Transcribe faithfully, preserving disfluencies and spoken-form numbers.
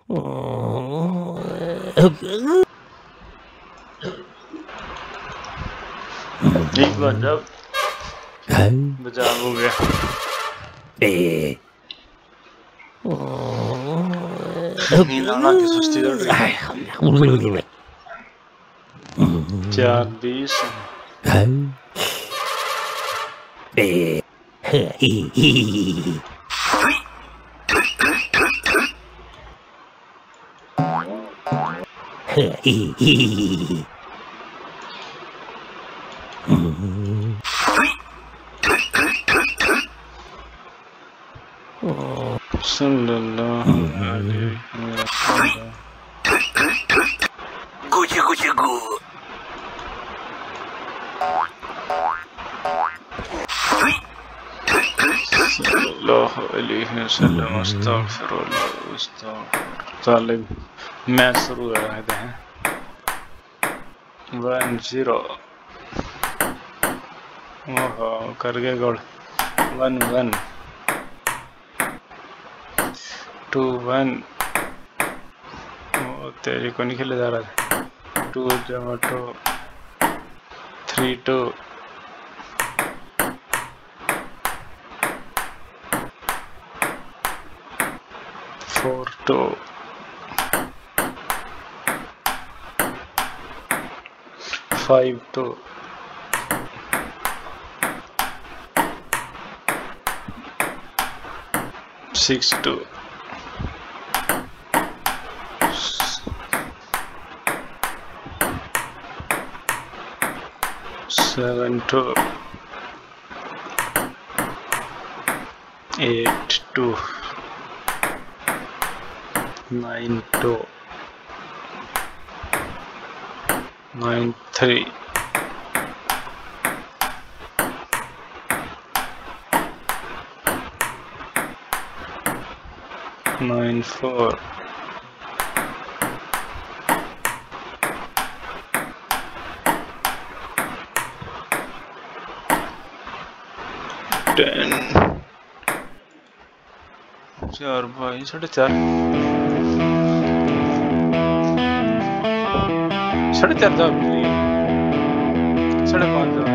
एक बार जब बचाव हो गया। नींद आना की सुस्ती चढ़ रही। चार बीस सल्लल्लाहु अलैहि वसल्लम। Gucci gucci gu. सल्लल्लाहु अलैहि वसल्लम। अस्तगफिरुल्लाह अस्तगफिर। तालिब मैं शुरू रहते हैं। वन जीरो ओहो कर गए गोल। One one two one. ओ तेरी को नहीं खेले जा रहा था। टू जमा two three two four two five two six two seven two eight two nine two nine three nine four ten चार भाई साढ़े चार साढ़े चार साढ़े पाँच